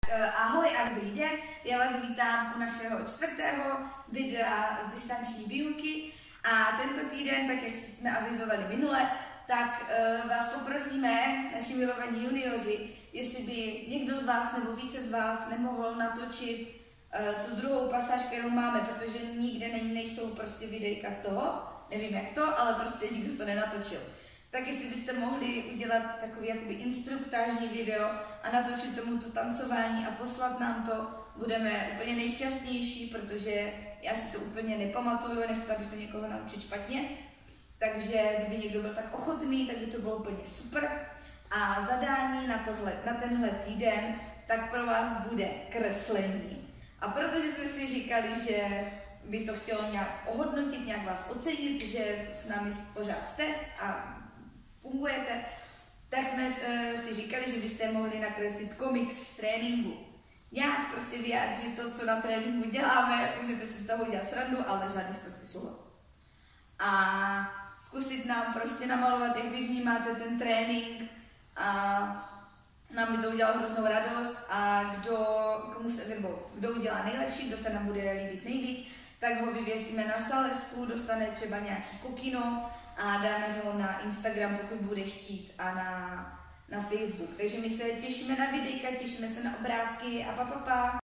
Ahoj a dobrý den, já vás vítám u našeho 4. videa z distanční výuky a tento týden, tak jak jsme avizovali minule, tak vás poprosíme, naši milovaní junioři, jestli by někdo z vás nebo více z vás nemohl natočit tu druhou pasáž, kterou máme, protože nikde nejsou prostě videjka z toho, nevím jak to, ale prostě nikdo to nenatočil. Tak jestli byste mohli udělat takový jakoby instruktážní video a natočit tomu to tancování a poslat nám to, budeme úplně nejšťastnější, protože já si to úplně nepamatuju, nechci, abych to někoho naučit špatně. Takže kdyby někdo byl tak ochotný, tak by to bylo úplně super. A zadání na tenhle týden, tak pro vás bude kreslení. A protože jsme si říkali, že by to chtělo nějak ohodnotit, nějak vás ocenit, že s námi pořád jste a fungujete, tak jsme si říkali, že byste mohli nakreslit komiks z tréninku. Nějak prostě vyjádřit to, co na tréninku děláme, můžete si z toho udělat srandu, ale žádný prostě slovo. A zkusit nám prostě namalovat, jak vy vnímáte ten trénink a nám by to udělalo hroznou radost a kdo udělá nejlepší, kdo se nám bude líbit nejvíc, tak ho vyvěsíme na salesku, dostane třeba nějaký kokino a dáme ho na Instagram, pokud bude chtít, a na Facebook. Takže my se těšíme na videjka, těšíme se na obrázky a pa.